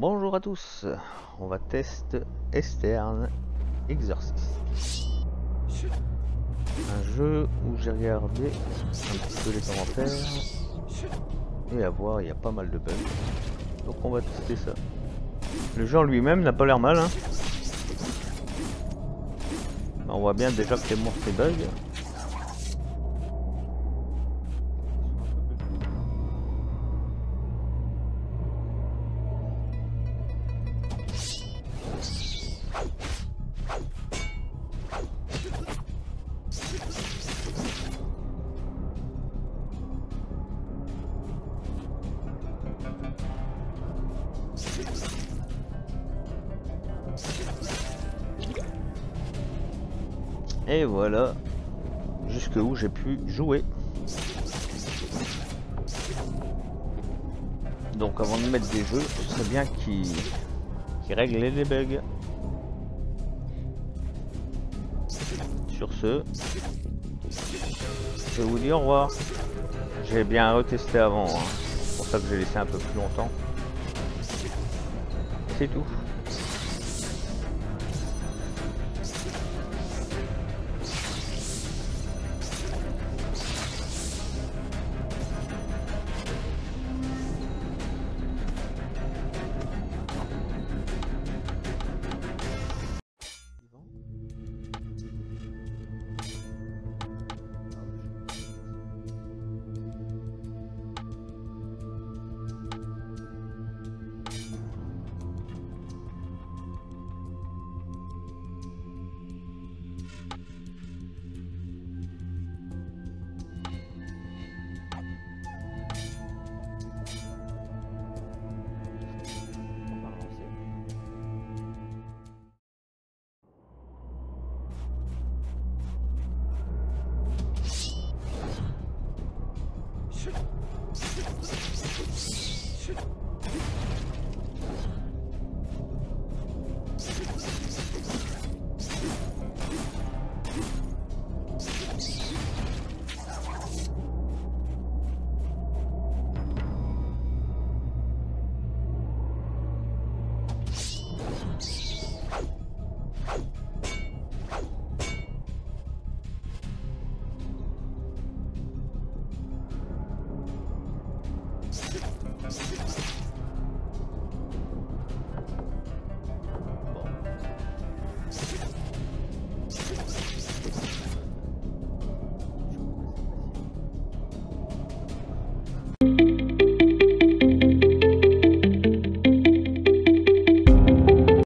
Bonjour à tous, on va tester Eastern Exorcist. Un jeu où j'ai regardé un petit peu les commentaires et à voir, il y a pas mal de bugs. Donc on va tester ça. Le jeu en lui-même n'a pas l'air mal, hein. On voit bien déjà que les monstres bug. Et voilà jusque où j'ai pu jouer. Donc avant de mettre des jeux, ce serait bien qu'ils règlent les bugs. Sur ce, je vous dis au revoir. J'ai bien retesté avant, hein. C'est pour ça que j'ai laissé un peu plus longtemps. C'est tout.